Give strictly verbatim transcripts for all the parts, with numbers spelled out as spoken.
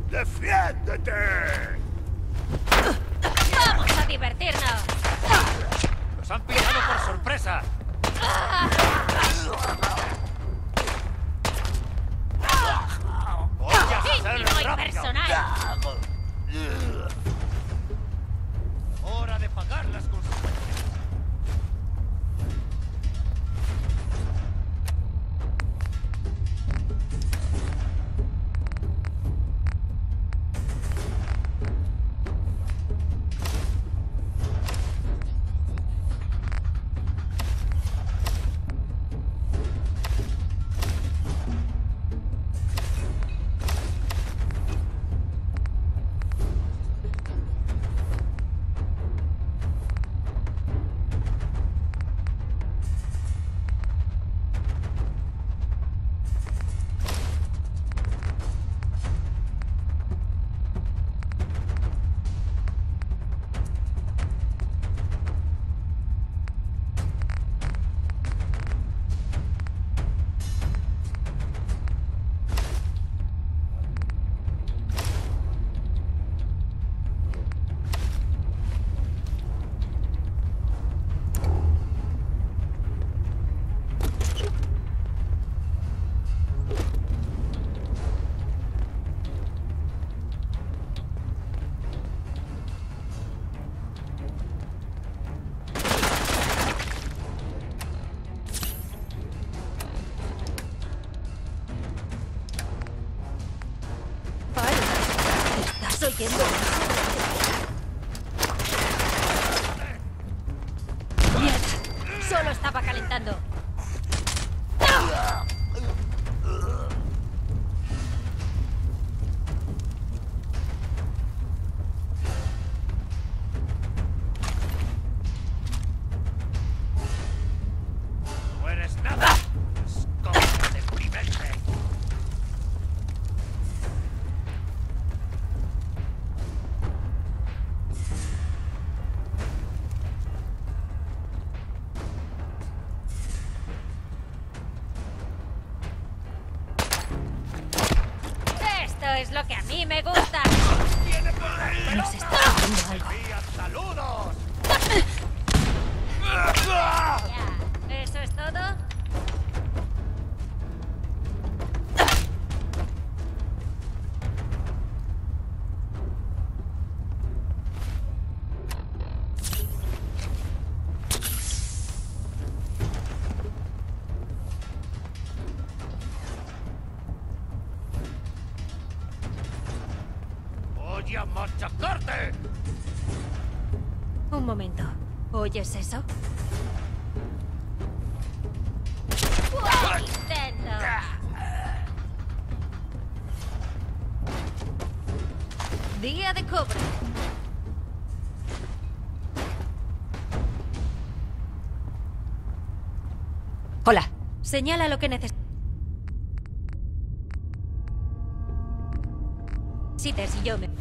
¡Defiéndete! ¡Vamos a divertirnos! ¡Nos han pillado por sorpresa! ¡Voy a ser ¡Íntimo y rápido! personal! ¡Hora de pagar las consecuencias! ¿Estás oyendo? ¡Mierda! Solo estaba calentando. ¡No eres nada! ¡Escombro deprimente! Esto es lo que a mí me gusta. ¡Viene por la Nos está haciendo algo. ¡Envía saludos! Ya, ¿eso es todo? ¡Voy a machacarte! Un momento. ¿Oyes eso? ¡Buen intento! Día de cobro. Hola. Señala lo que necesites y yo me...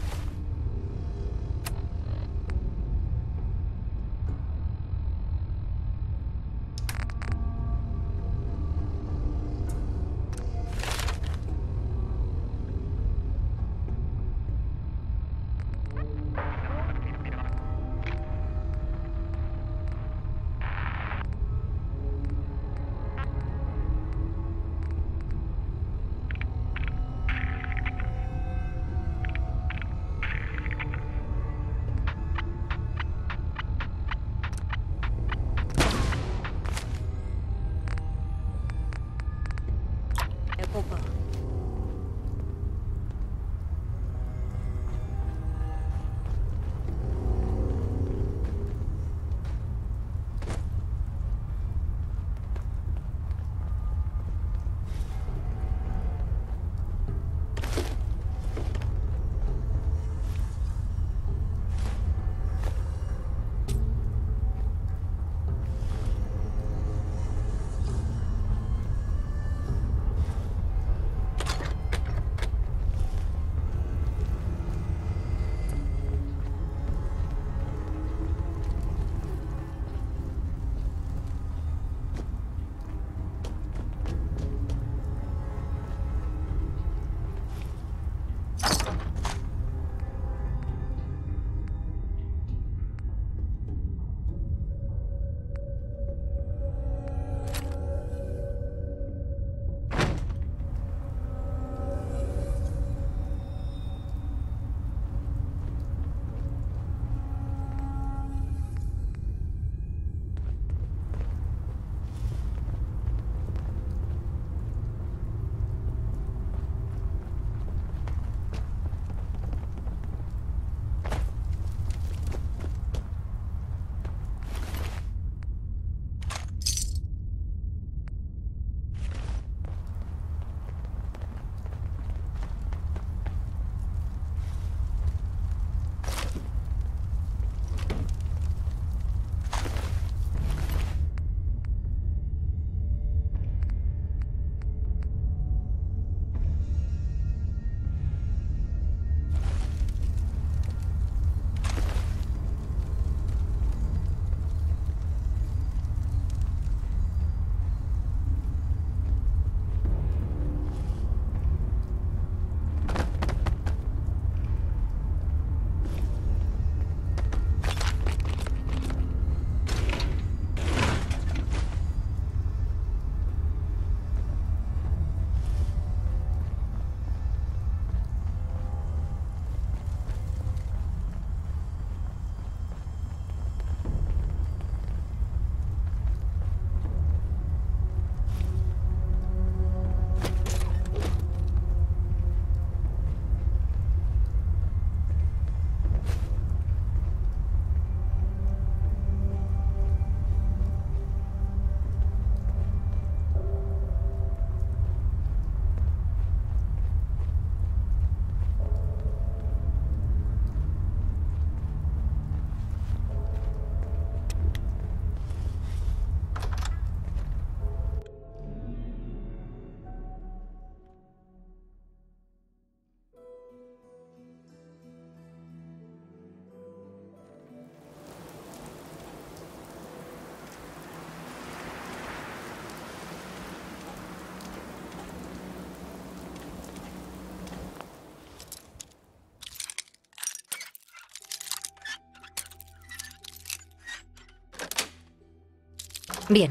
Bien.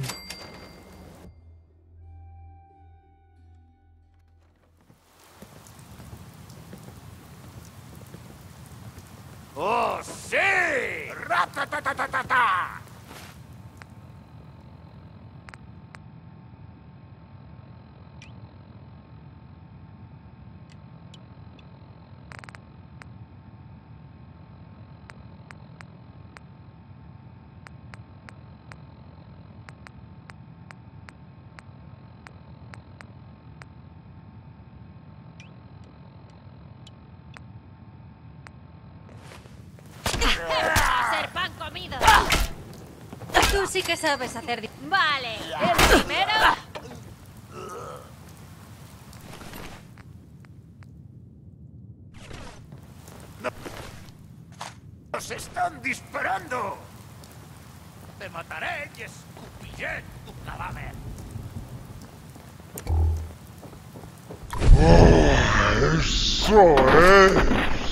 ¡Oh, sí! ¡Ratatatatata! ¡Ser pan comido! Tú sí que sabes hacer... di- Vale, el primero... ¡Nos están disparando! ¡Te mataré y escupiré tu cadáver! Eso es.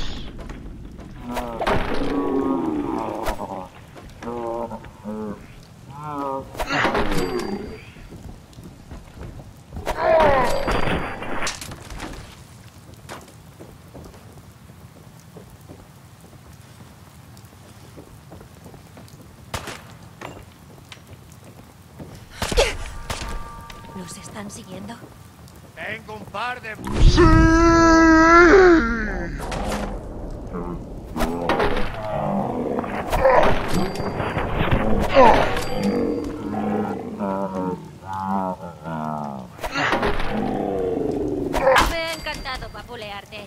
¿Nos están siguiendo? Tengo un par de... Sí. Me ha encantado papulearte.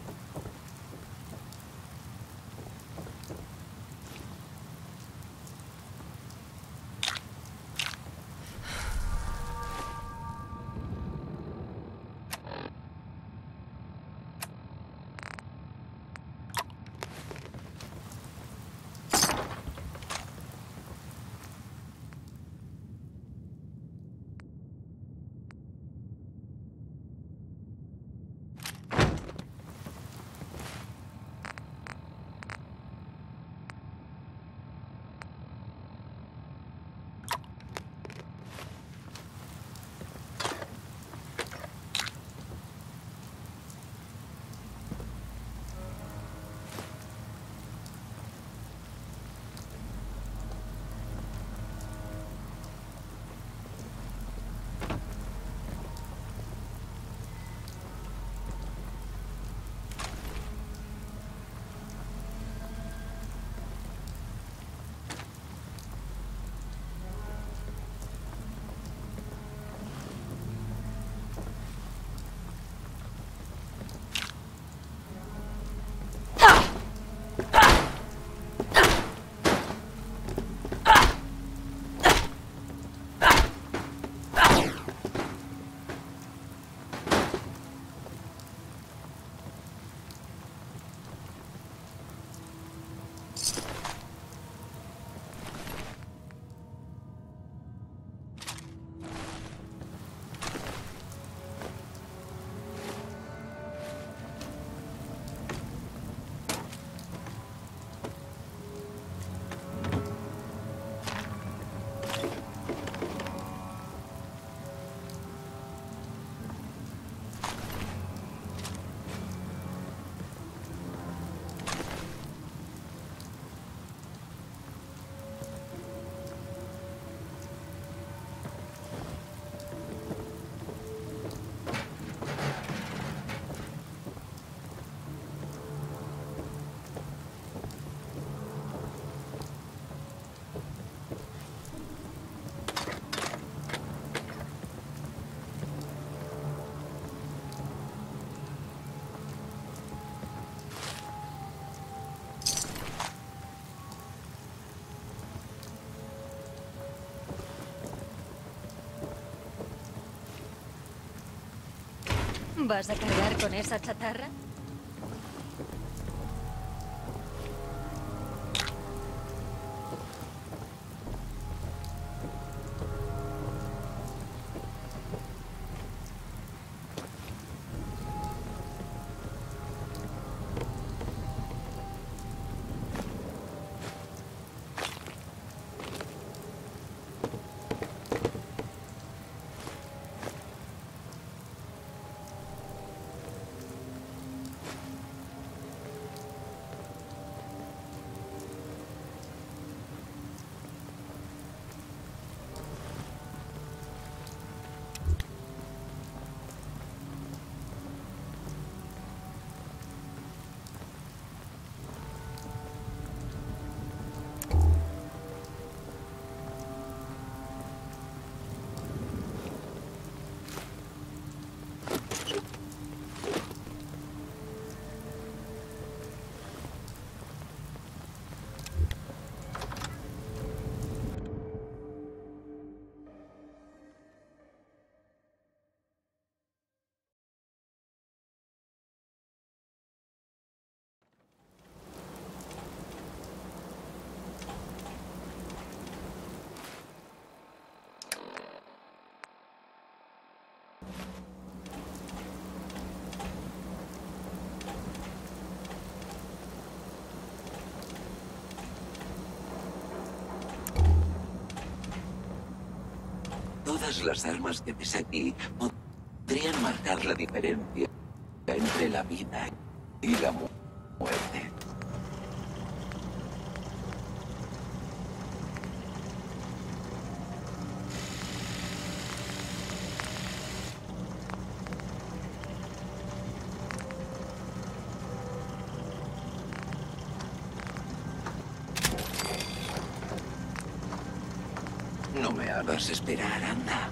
¿Vas a cargar con esa chatarra? Todas las armas que ves aquí podrían marcar la diferencia entre la vida y la mu- muerte. No me hagas esperar, anda.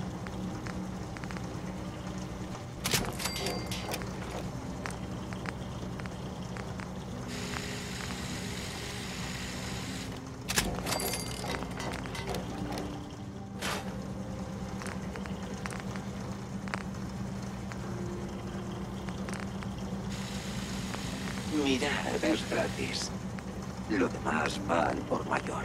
Mirar es gratis. Lo demás va al por mayor.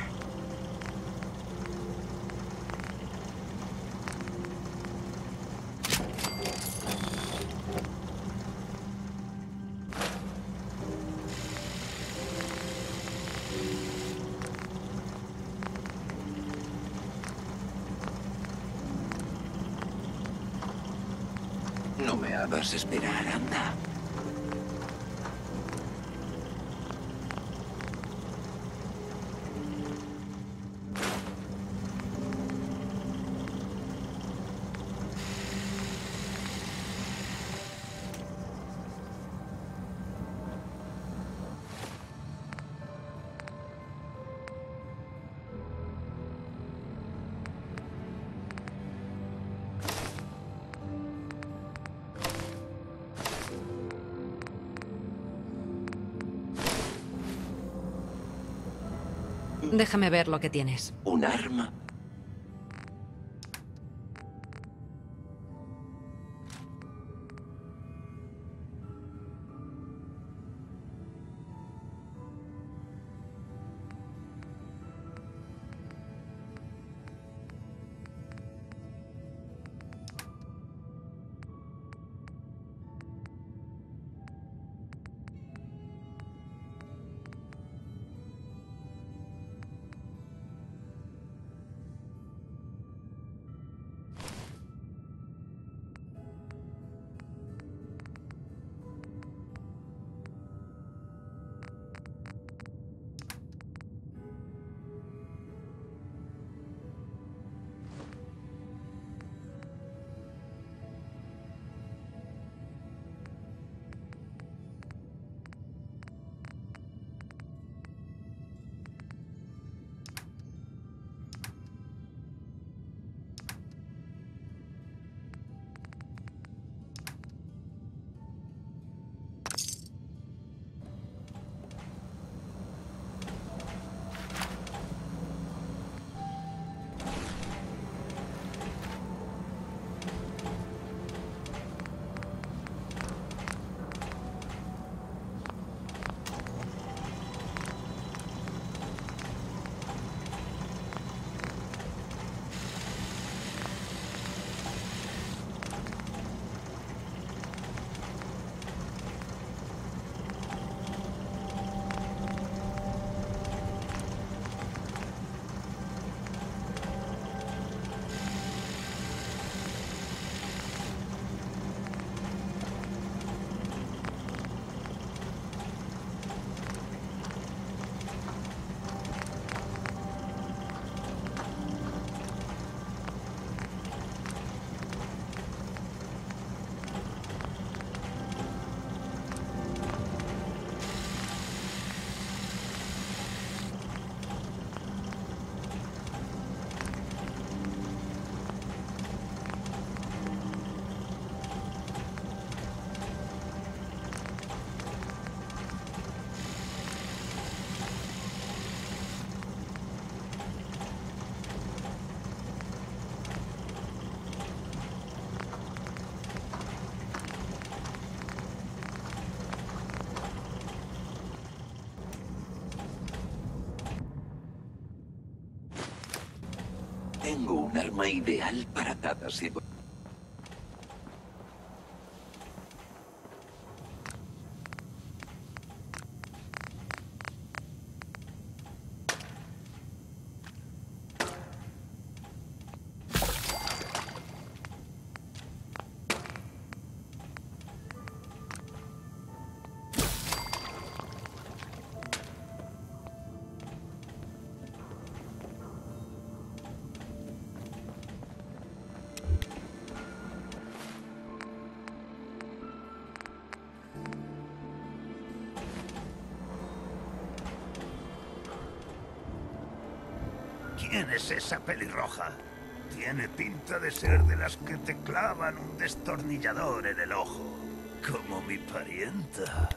No me hagas esperar, anda. Déjame ver lo que tienes. Un arma. Tengo un arma ideal para cada situación. ¿Quién es esa pelirroja? Tiene pinta de ser de las que te clavan un destornillador en el ojo. Como mi parienta.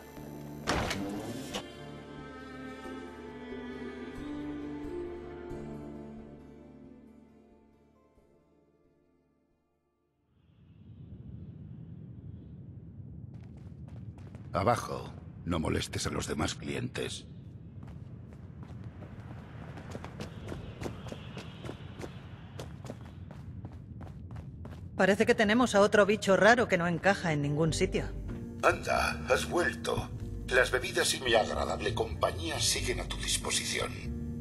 Abajo. No molestes a los demás clientes. Parece que tenemos a otro bicho raro que no encaja en ningún sitio. Anda, has vuelto. Las bebidas y mi agradable compañía siguen a tu disposición.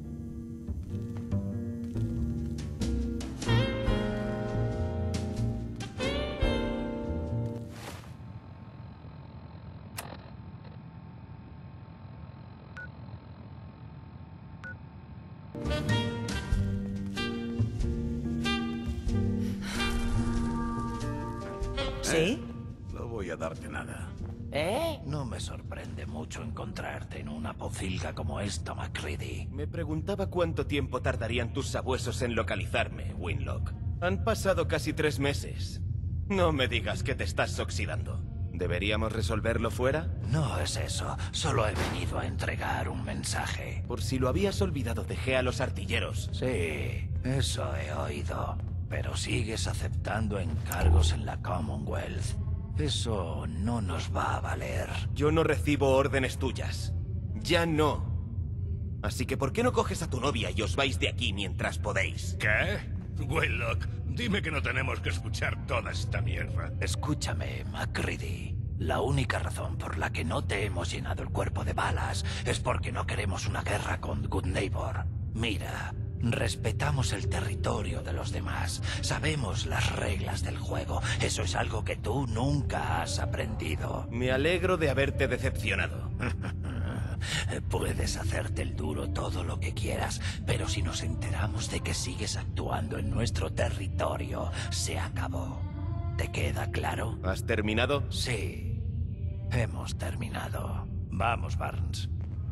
¿Sí? No voy a darte nada. ¿Eh? No me sorprende mucho encontrarte en una pocilga como esta, MacReady. Me preguntaba cuánto tiempo tardarían tus sabuesos en localizarme, Winlock. Han pasado casi tres meses. No me digas que te estás oxidando. ¿Deberíamos resolverlo fuera? No es eso. Solo he venido a entregar un mensaje. Por si lo habías olvidado, dejé a los artilleros. Sí, eso he oído. Pero sigues aceptando encargos en la Commonwealth. Eso no nos va a valer. Yo no recibo órdenes tuyas. Ya no. Así que ¿por qué no coges a tu novia y os vais de aquí mientras podéis? ¿Qué? Winlock, dime que no tenemos que escuchar toda esta mierda. Escúchame, MacReady. La única razón por la que no te hemos llenado el cuerpo de balas es porque no queremos una guerra con Good Neighbor. Mira, respetamos el territorio de los demás. Sabemos las reglas del juego. Eso es algo que tú nunca has aprendido. Me alegro de haberte decepcionado. Puedes hacerte el duro todo lo que quieras, pero si nos enteramos de que sigues actuando en nuestro territorio, se acabó. ¿Te queda claro? ¿Has terminado? Sí. Hemos terminado. Vamos, Barnes.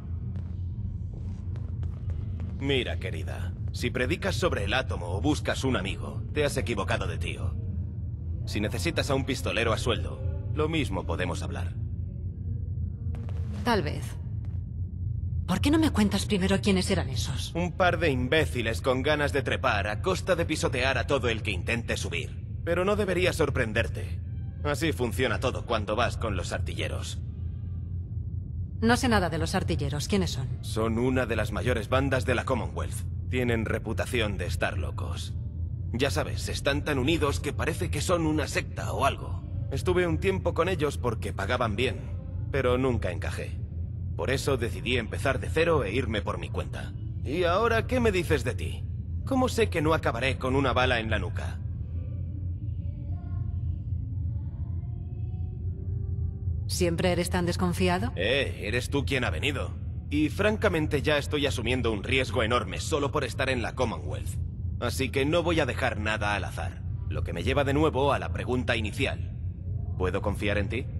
Mira, querida. Si predicas sobre el átomo o buscas un amigo, te has equivocado de tío. Si necesitas a un pistolero a sueldo, lo mismo podemos hablar. Tal vez. ¿Por qué no me cuentas primero quiénes eran esos? Un par de imbéciles con ganas de trepar a costa de pisotear a todo el que intente subir. Pero no debería sorprenderte. Así funciona todo cuando vas con los artilleros. No sé nada de los artilleros. ¿Quiénes son? Son una de las mayores bandas de la Commonwealth. Tienen reputación de estar locos. Ya sabes, están tan unidos que parece que son una secta o algo. Estuve un tiempo con ellos porque pagaban bien, pero nunca encajé. Por eso decidí empezar de cero e irme por mi cuenta. ¿Y ahora qué me dices de ti? ¿Cómo sé que no acabaré con una bala en la nuca? ¿Siempre eres tan desconfiado? Eh, eres tú quien ha venido. Y francamente ya estoy asumiendo un riesgo enorme solo por estar en la Commonwealth. Así que no voy a dejar nada al azar. Lo que me lleva de nuevo a la pregunta inicial. ¿Puedo confiar en ti?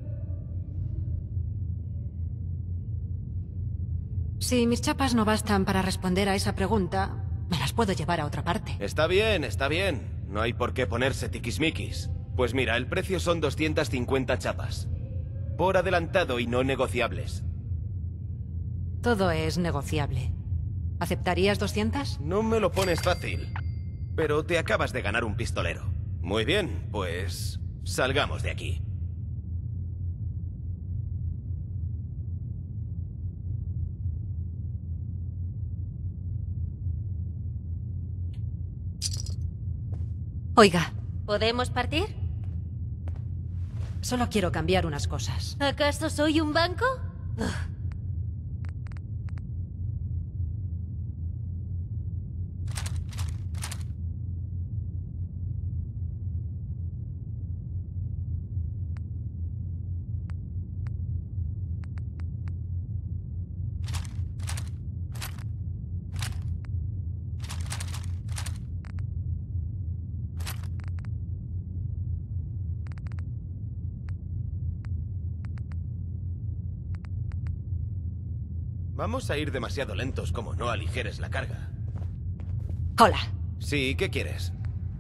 Si mis chapas no bastan para responder a esa pregunta, me las puedo llevar a otra parte. Está bien, está bien. No hay por qué ponerse tiquismiquis. Pues mira, el precio son doscientas cincuenta chapas. Por adelantado y no negociables. Todo es negociable. ¿Aceptarías doscientas? No me lo pones fácil. Pero te acabas de ganar un pistolero. Muy bien, pues salgamos de aquí. Oiga, ¿Podemos partir? solo quiero cambiar unas cosas. ¿Acaso soy un banco? Ugh. Vamos a ir demasiado lentos como no aligeres la carga. Hola. Sí, ¿qué quieres?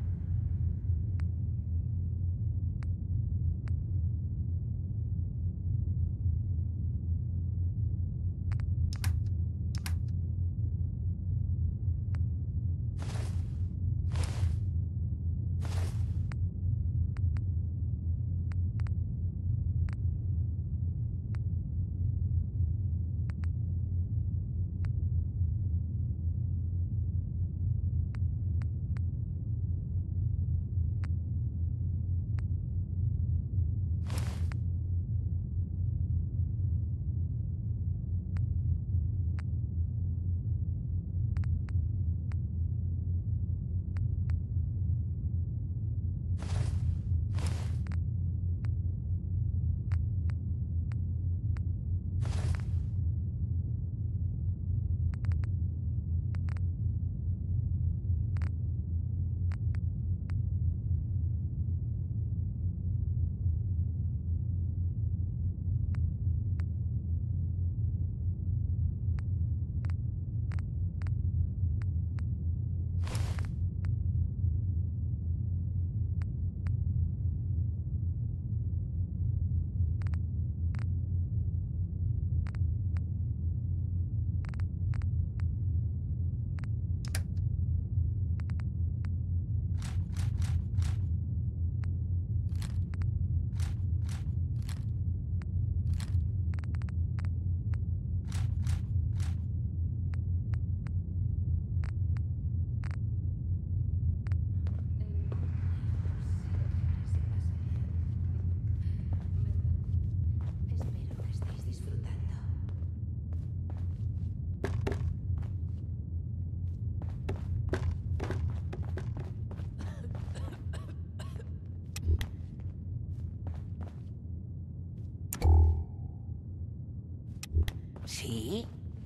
¿Sí?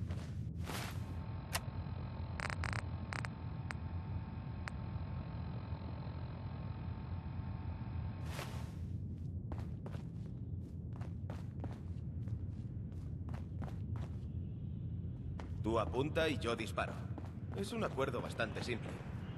Tú apunta y yo disparo. Es un acuerdo bastante simple.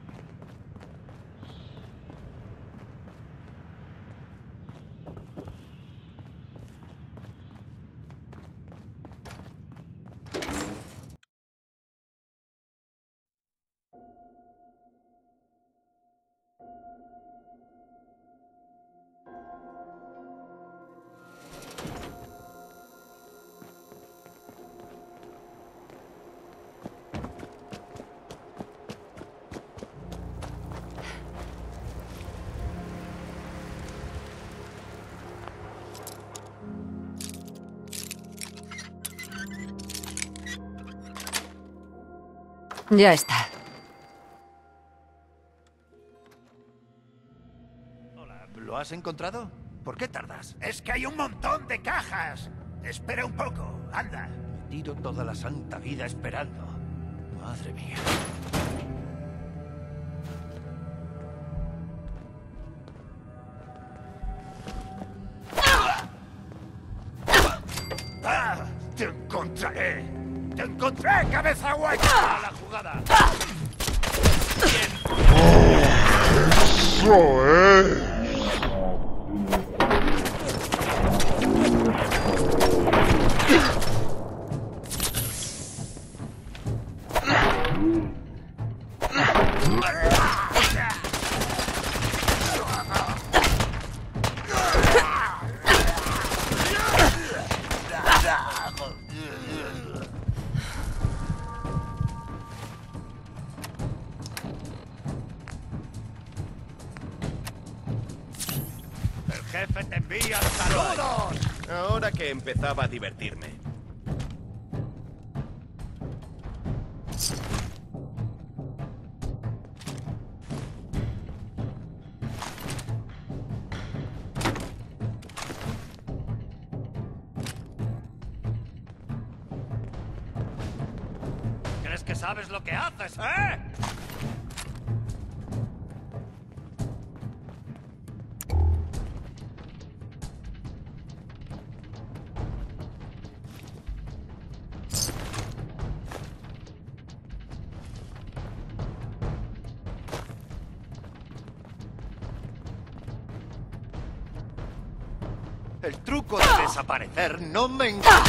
Ya está. Hola, ¿lo has encontrado? ¿Por qué tardas? Es que hay un montón de cajas. Espera un poco, anda. Me tiro toda la santa vida esperando. Madre mía. ¡Ah! ¡Te encontraré! ¡Te encontré, cabeza hueca! ¡A la jugada! ¡Eso es! ¡El jefe te envía saludos! Ahora que empezaba a divertirme. ¿Crees que sabes lo que haces, eh? El truco de desaparecer no me encanta.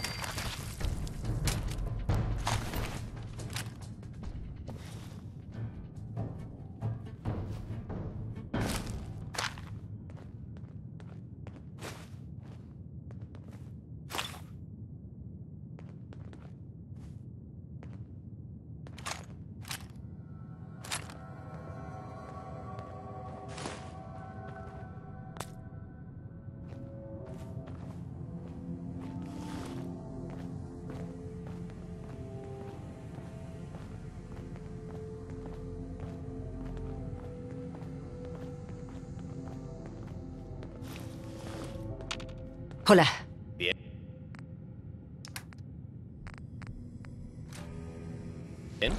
Hola. Bien. Bien.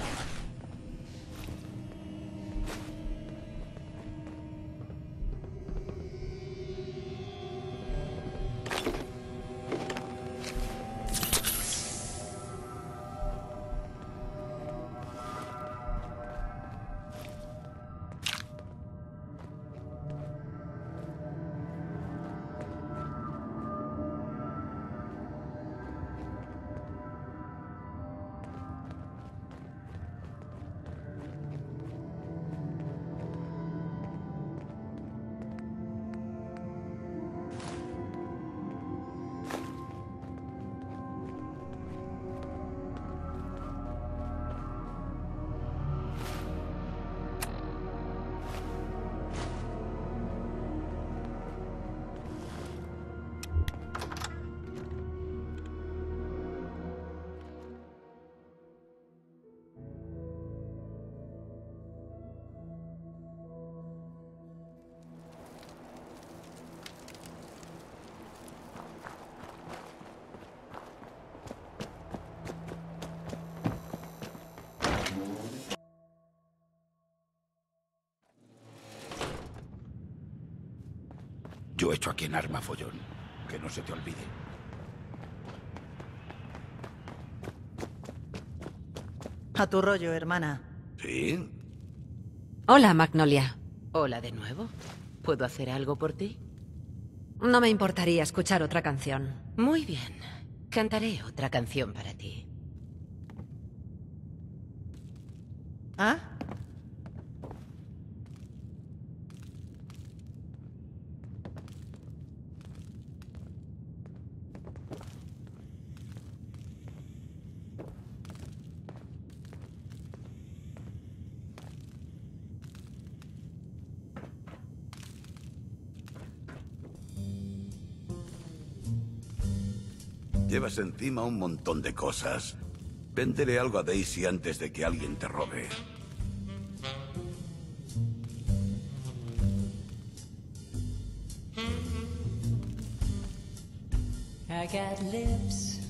Yo echo a quien arma, follón. Que no se te olvide. A tu rollo, hermana. ¿Sí? Hola, Magnolia. Hola de nuevo. ¿Puedo hacer algo por ti? No me importaría escuchar otra canción. Muy bien. Cantaré otra canción para ti. ¿Ah? Llevas encima un montón de cosas. Véndele algo a Daisy antes de que alguien te robe. I got lips,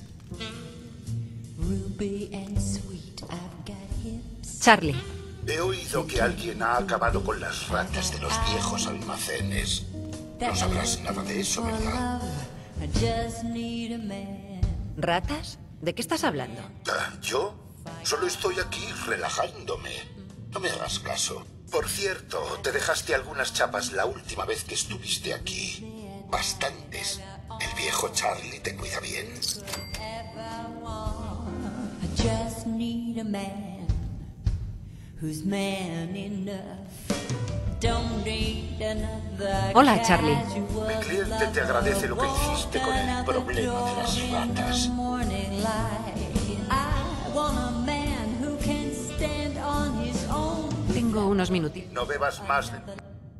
ruby and sweet. I've got hips. Charlie. He oído que alguien ha acabado con las ratas de los viejos almacenes. No sabrás nada de eso, ¿verdad? I just need a man. ¿Ratas? ¿De qué estás hablando? Ah, ¿yo? Solo estoy aquí relajándome. No me hagas caso. Por cierto, te dejaste algunas chapas la última vez que estuviste aquí. Bastantes. ¿El viejo Charlie te cuida bien? I just need a man who's man enough. Don't need another. Hola, Charlie. Mi cliente te agradece lo que hiciste con el problema de las ratas. Tengo unos minutitos. No bebas más de...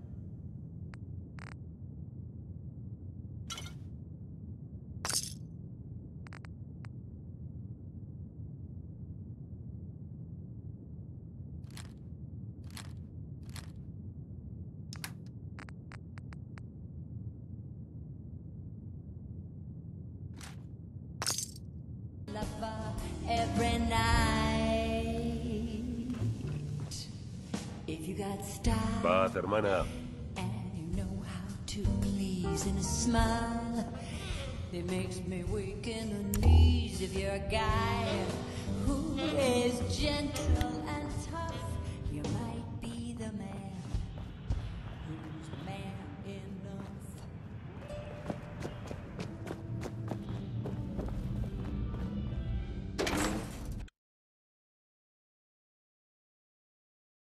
Every night. If you got style. Paz, hermana. And you know how to please in a smile. It makes me weak in the knees if you're a guy who is gentle